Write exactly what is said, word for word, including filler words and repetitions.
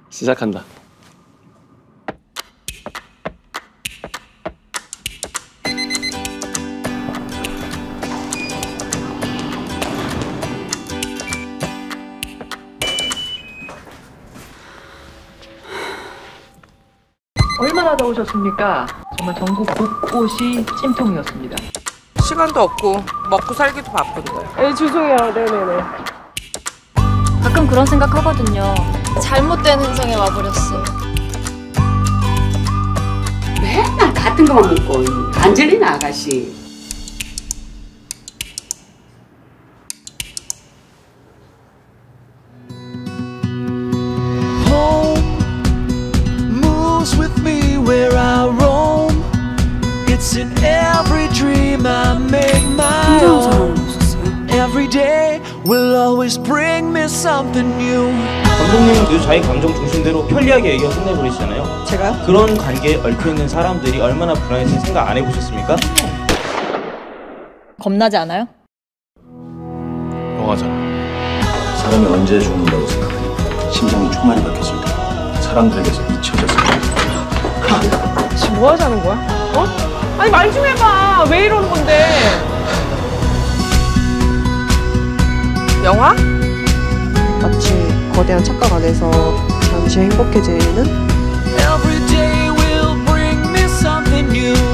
시작한다. 얼마나 더우셨습니까? 정말 전국 곳곳이 찜통이었습니다. 시간도 없고 먹고 살기도 바쁜데. 네, 죄송해요. 네네네. 가끔 그런 생각하거든요. 잘못된 행성에 와버렸어. 맨날 같은 것만 먹고 안젤리나 아가씨. With me where I roam. It's in every dream I make my own. Every day will always bring me something new. 감독님은 늘 자기 감정 중심대로 편리하게 얘기가 끝내버리시잖아요. 제가요? 그런 관계에 얽혀있는 사람들이 얼마나 불안해서 생각 안 해보셨습니까? 겁나지 않아요? 영화잖아. 사람이 언제 죽는다고 생각하니 심장이 총알이 박혔을 때 사람들에게서 잊혀졌을 때 지금 뭐 하자는 거야? 어? 아니 말 좀 해봐. 왜 이러는 건데? 영화? 마치 거대한 착각 안에서 잠시 행복해지는 Every day will bring me something new.